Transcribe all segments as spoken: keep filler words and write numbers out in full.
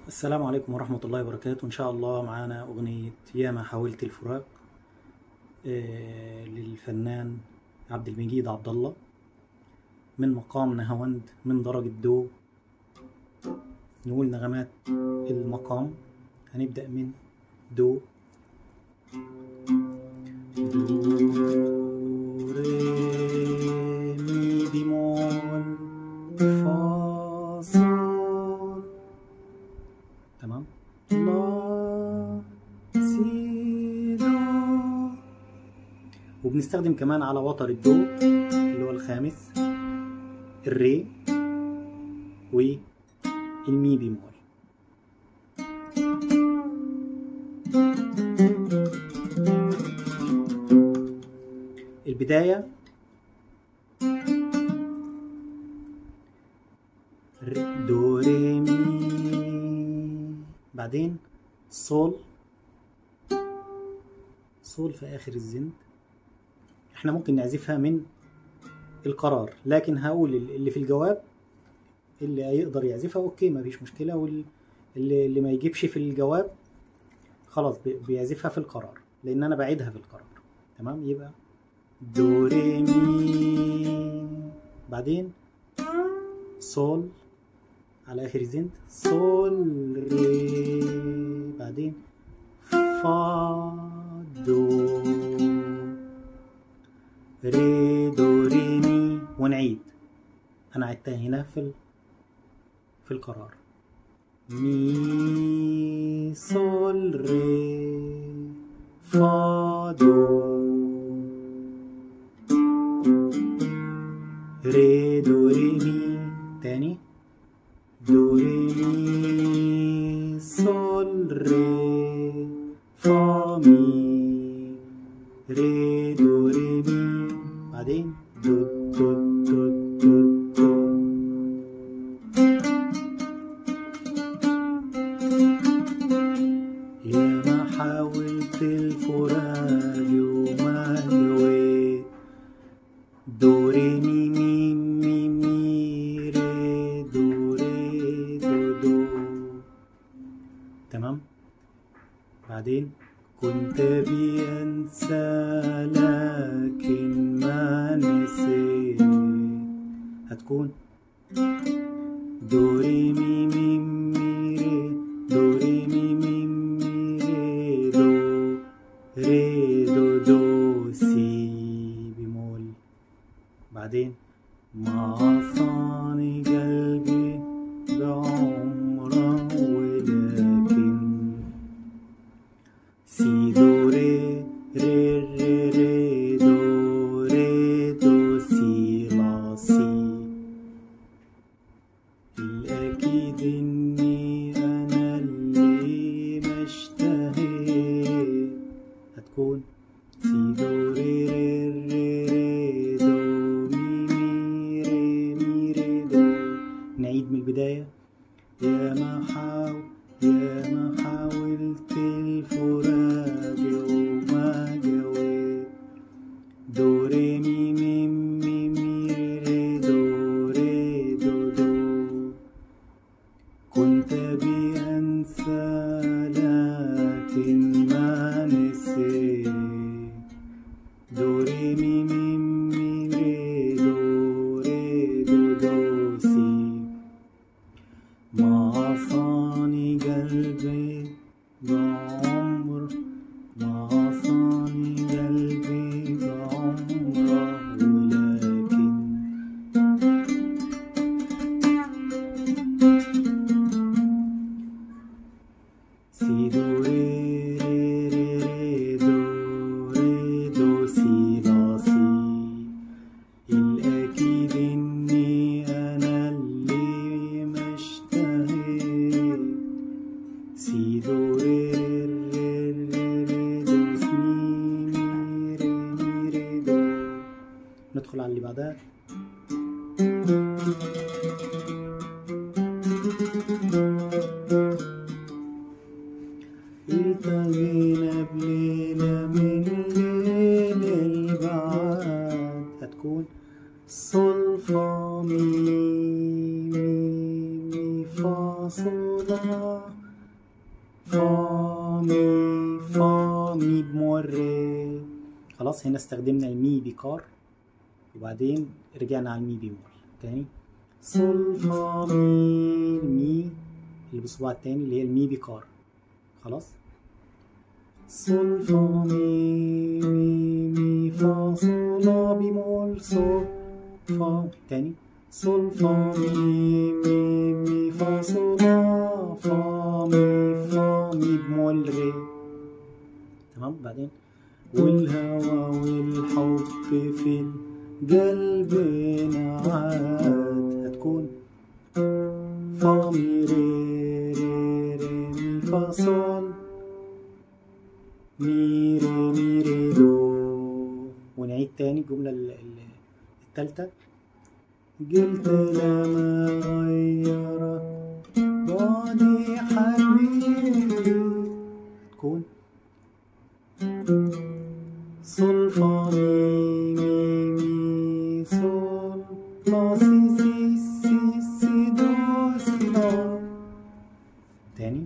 السلام عليكم ورحمة الله وبركاته. إن شاء الله معانا أغنية ياما حاولت الفراق آه، للفنان عبد المجيد عبد الله من مقام نهاوند من درجة دو. نقول نغمات المقام، هنبدأ من دو دو ري مي دي مول فا صول. تمام. لا سي دو. وبنستخدم كمان على وتر الدو اللي هو الخامس الري والمي بيمول. البداية دو ري مي، بعدين صول صول في آخر الزند. احنا ممكن نعزفها من القرار، لكن هقول اللي في الجواب اللي هيقدر يعزفها اوكي مفيش مشكلة، واللي اللي ما يجيبش في الجواب خلاص بيعزفها في القرار، لان انا بعيدها في القرار. تمام. يبقى دو ري مي، بعدين صول على اخر الزند، صول ري، بعدين فا دو ري دو ري مي. ونعيد، انا عدتها هنا في في القرار مي صول ري فا دو ري دو ري مي. تاني دو ري مي صول ري فا مي ري دو ري مي، بعدين دو دو دو دو دو. يا ما حاولت الفراق وما جويت، دو ري مي مي مي مي ري دو ري دو دو. تمام. بعدين كنت بينسى لكن ما نسيت، هتكون دو ري مي مي مي ري دو ري مي مي مي ري دو ري دو دو سي بيمول. بعدين ما صاني قلبي بعمره ولكن سي دو ري ري ري ري دو ري دو سي لا سي. الأكيد إني أنا اللي مشتهيت، هتكون سي دو ري ري ري ري دو مي مي ري مي ري دو. نعيد من البداية. يا ما حاول يا ما حاولت الفراق وما جويت، دو ري مي مي مي مي ري دو ري دو دو. كنت بأنسى لكن ما نسيت، دو ري مي مي مي ري دو ري دو دو سي. ما صاني قلبي بعمر ما صاني قلبي بعمره ولكن سي دو ري ري ري ري دو ري دو سي لا سي. الأكيد إني أنا اللي مشتهيت، سي دو ري ري ري ري دو سمي مي ري مي ري دو. ندخل على اللي بعدها. التقينا بليلة من ليل البعاد، هتكون صول فا مي مي مي فا صول لا فا مي فا مي بمول ري. خلاص هنا استخدمنا المي بكار وبعدين رجعنا على المي بيمول تاني. صول فا مي المي اللي بالصباع التاني اللي هي المي بكار. خلاص صول فا مي مي مي فا صول لا بيمول صول فا تاني. صول فا مي مي مي فا صول لا فا مي فا مي بمول ري. تمام. بعدين والهوى والحب في القلب نعاد هتكون فا مي ري ري ري مي فا صول مي ري مي ري دو. ونعيد تاني الجملة التالتة. قلت لما غيرك بعدي حبيبي تكون صول فا مي مي مي صول فا سي سي سي سي دو سي لا. تاني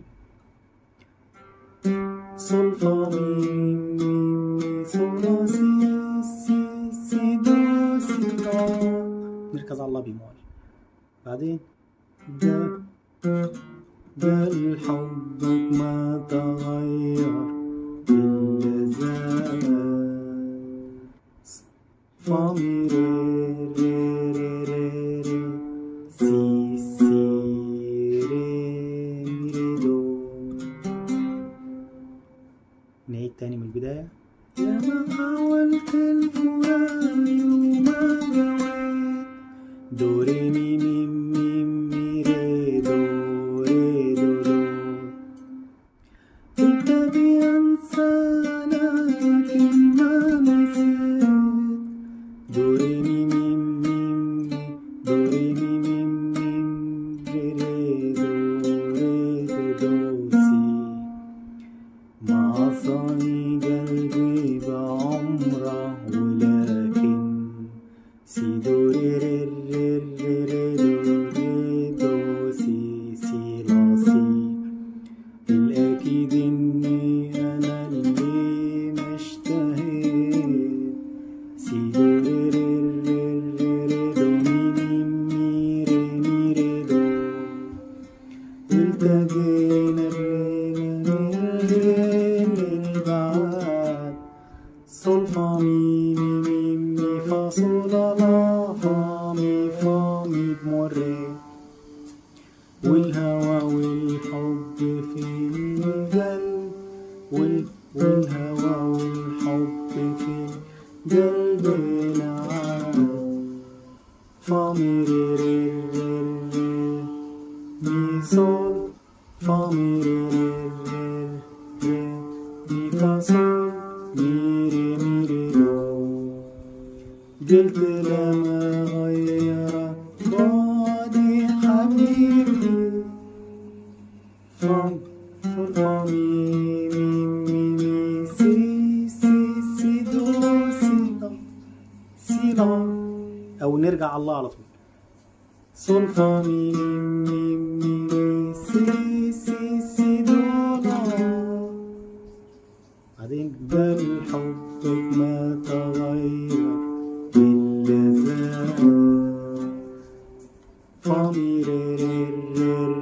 صول فا مي مي مي صول لا سي سي سي دو سي لا. نركز على الله بيمول. بعدين ده ده الحب ما تغير إلا زاد فا مي ري ري ري ري ري سي سي ري مي ري دو. نعيد تاني من البداية. يا ما حاولت الفراق وما جويت دو ري مي مي مي مي ري دو ري دو دو. قلت أبي أنسى لكن ما نسيت دو ري مي مي مي دو ري مي مي مي ري ري دو ري دو دو سي. ما عصاني قلبي بعمره ولكن سي دو ري ري ري ري ري دو ري دو سي سي لا سي. الأكيد إني أنا اللي ما اشتهيت سي دو ري ري ري ري ري دو مي مي مي ري مي ري دو. التقينا الرينا للبعاد صول فا مي مي مي مي فا صول لا فا مي فا مي بمول ري. والهوى والحب في القلب وال والهوى والحب في القلب نعاد فا مي ري ري ري ري مي صول فا مي ري ري ري ري مي فا صول مي ري مي ري دو. قلت لما غيرك بعدي حبيبي فا صول فا مي مي مي مي سي سي سي دو سي لا سي لا. أو نرجع على الله على طول. صول فا مي مي مي مي سي سي سي دو لا. بعدين ده الحب ما تغير إلا زاد فا مي ري ري ري